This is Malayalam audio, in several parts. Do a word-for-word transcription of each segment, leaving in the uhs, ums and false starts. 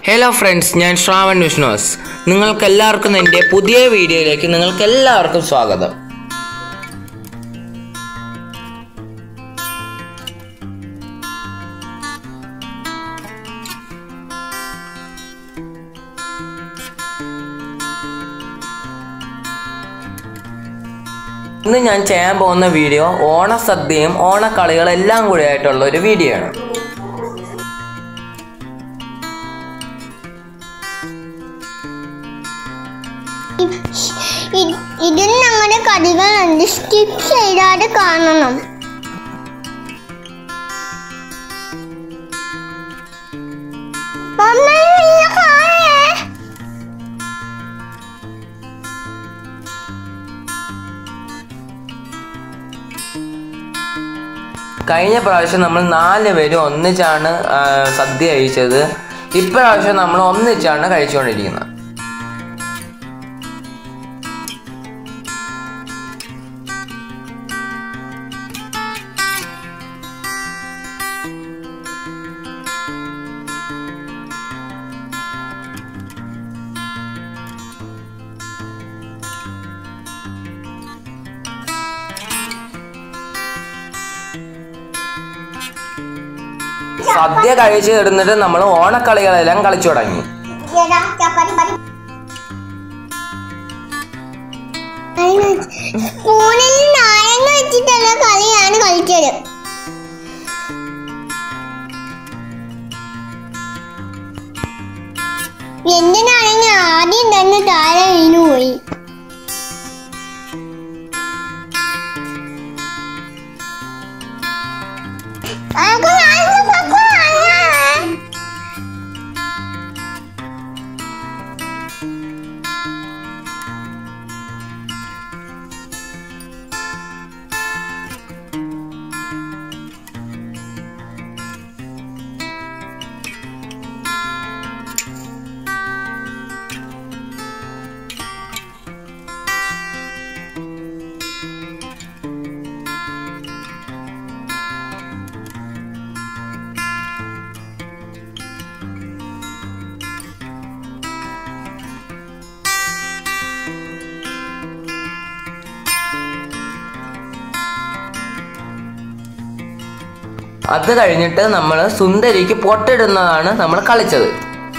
ഹലോ ഫ്രണ്ട്സ്, ഞാൻ ശ്രാവൺ വിഷ്ണോസ്. നിങ്ങൾക്കെല്ലാവർക്കും എൻ്റെ പുതിയ വീഡിയോയിലേക്ക് നിങ്ങൾക്കെല്ലാവർക്കും സ്വാഗതം. ഇന്ന് ഞാൻ ചെയ്യാൻ പോകുന്ന വീഡിയോ ഓണസദ്യയും ഓണക്കളികളും എല്ലാം കൂടി ആയിട്ടുള്ള ഒരു വീഡിയോ ആണ്. ഇതിൽ ഞങ്ങളുടെ കടികളുണ്ട്, സ്കിപ്പ് ചെയ്താതെ കാണണം. കഴിഞ്ഞ പ്രാവശ്യം നമ്മൾ നാല് പേരും ഒന്നിച്ചാണ് സദ്യ കഴിച്ചത്. ഇപ്രാവശ്യം നമ്മൾ ഒന്നിച്ചാണ് കഴിച്ചുകൊണ്ടിരിക്കുന്നത്. സദ്യ കഴിച്ച് കിടന്നിട്ട് നമ്മൾ ഓണക്കളികളെല്ലാം കളിച്ചു തുടങ്ങി. സ്പൂണിൽ നാരങ്ങ വെച്ചിട്ടുള്ള കളിയാണ് കളിച്ചത്. എന്റെ നാരങ്ങ ആദ്യം തന്നെ താഴെ വീണു പോയി. അത് കഴിഞ്ഞിട്ട് നമ്മൾ സുന്ദരിക്ക് പൊട്ടിടുന്നതാണ് നമ്മൾ കളിച്ചത്.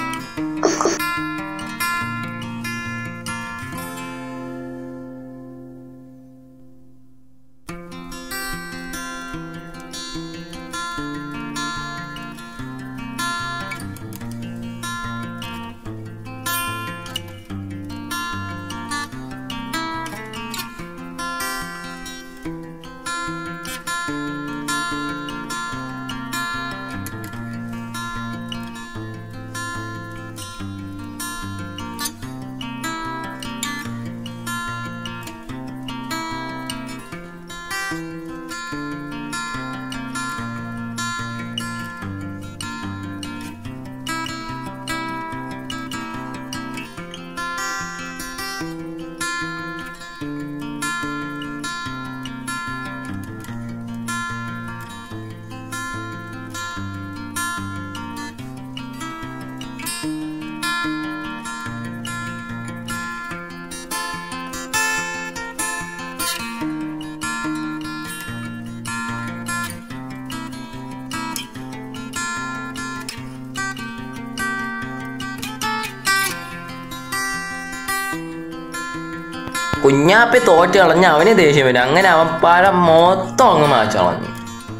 കുഞ്ഞാപ്പി തോറ്റ് കളഞ്ഞ് അവന് ദേഷ്യം വരും. അങ്ങനെ അവൻ പഴം മൊത്തം അങ്ങ് മാച്ചു കളഞ്ഞു.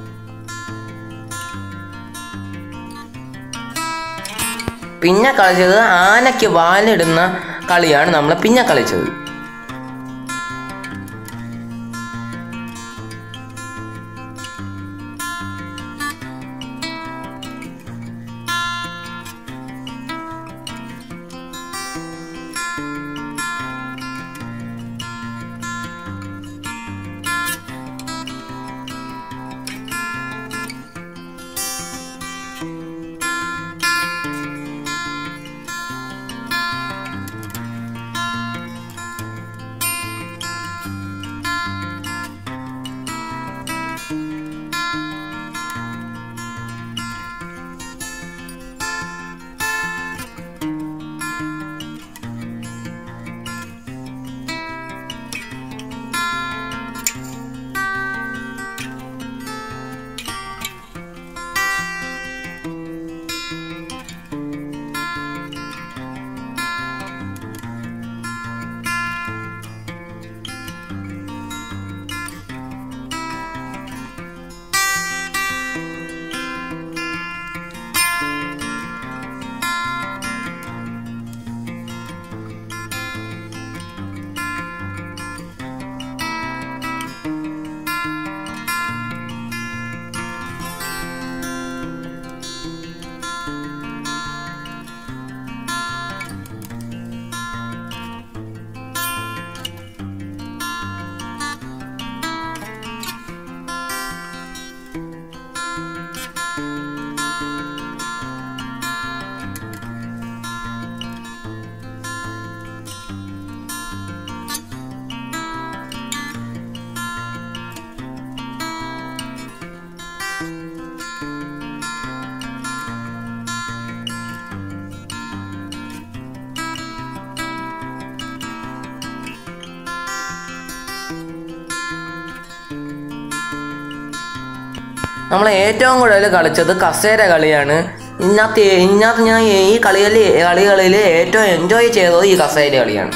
പിന്നെ കളിച്ചത് ആനയ്ക്ക് വാലിടുന്ന കളിയാണ് നമ്മൾ പിന്നെ കളിച്ചത്. നമ്മൾ ഏറ്റവും കൂടുതൽ കളിച്ചത് കസേര കളിയാണ്. ഇതിനകത്ത് ഇതിനകത്ത് ഞാൻ ഈ കളികളിൽ കളികളിൽ ഏറ്റവും എൻജോയ് ചെയ്തത് ഈ കസേര കളിയാണ്.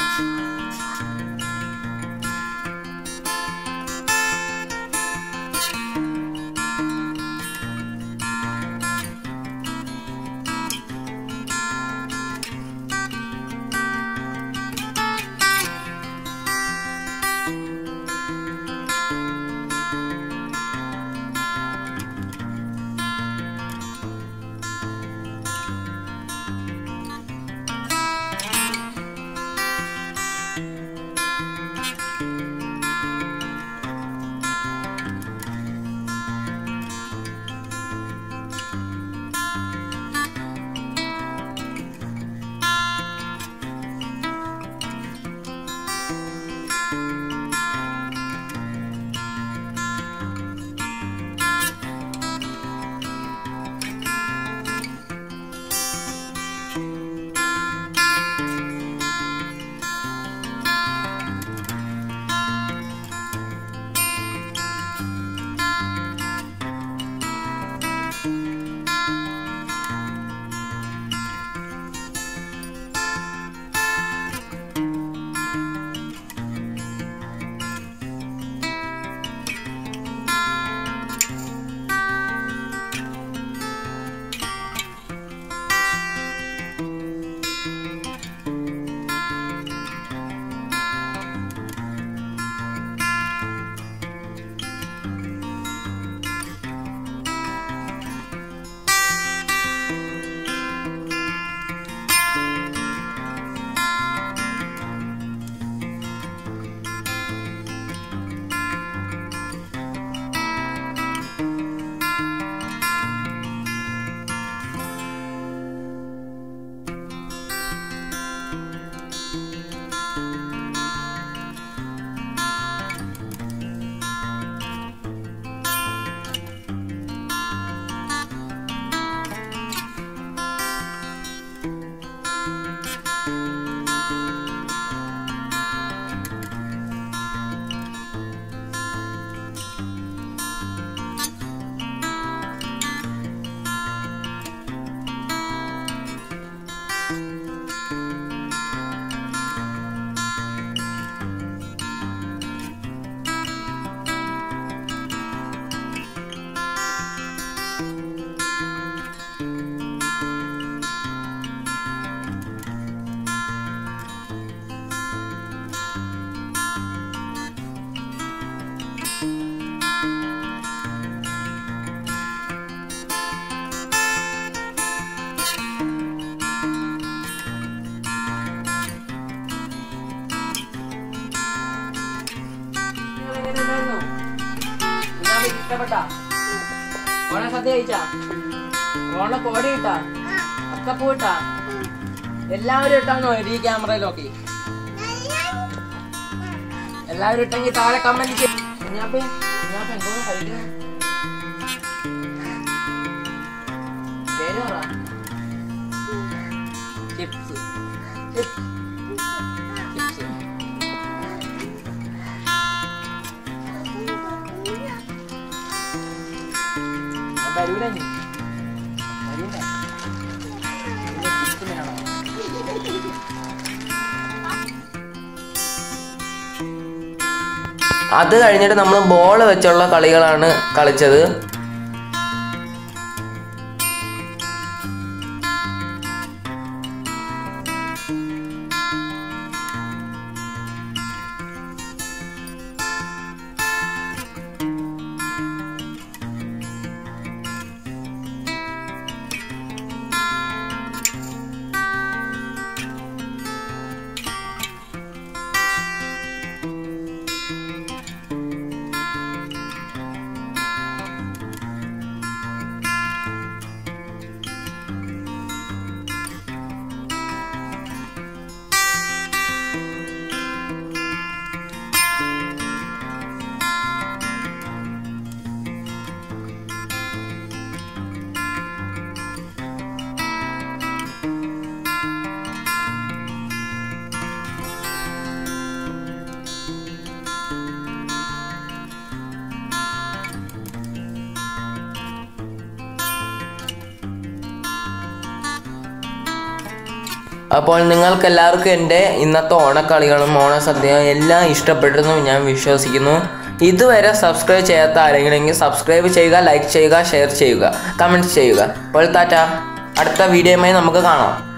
ഇഷ്ടപ്പെട്ടാ? ഓണ സദ്യ കഴിച്ചാ? ഓണ കോടി ഇട്ടാ? അക്കപ്പൂ ഇട്ടാ? എല്ലാവരും ഇട്ടാന്നോ ഈ ക്യാമറയിൽ നോക്കി? എല്ലാവരും ഇട്ടെങ്കിൽ താഴെ കമന്റ് ചെയ്യും. കുഞ്ഞാപ്പ കുഞ്ഞാപ്പ എന്തോന്ന് കഴിക്കുന്നു? പേര് പറ. ചിപ്സ് ചിപ്സ് ചിപ്സ് തരൂല നീ തരൂല ചിപ്സ് വേണോ? അത് കഴിഞ്ഞിട്ട് നമ്മൾ ബോൾ വെച്ചുള്ള കളികളാണ് കളിച്ചത്. അപ്പോൾ നിങ്ങൾക്ക് എല്ലാവർക്കും എൻ്റെ ഇന്നത്തെ ഓണക്കളികളും ഓണസദ്യയും എല്ലാം ഇഷ്ടപ്പെട്ടെന്ന് ഞാൻ വിശ്വസിക്കുന്നു. ഇതുവരെ സബ്സ്ക്രൈബ് ചെയ്യാത്ത ആരെങ്കിലും സബ്സ്ക്രൈബ് ചെയ്യുക, ലൈക്ക് ചെയ്യുക, ഷെയർ ചെയ്യുക, കമൻറ്റ് ചെയ്യുക. അപ്പോൾ ടാറ്റ, അടുത്ത വീഡിയോയുമായി നമുക്ക് കാണാം.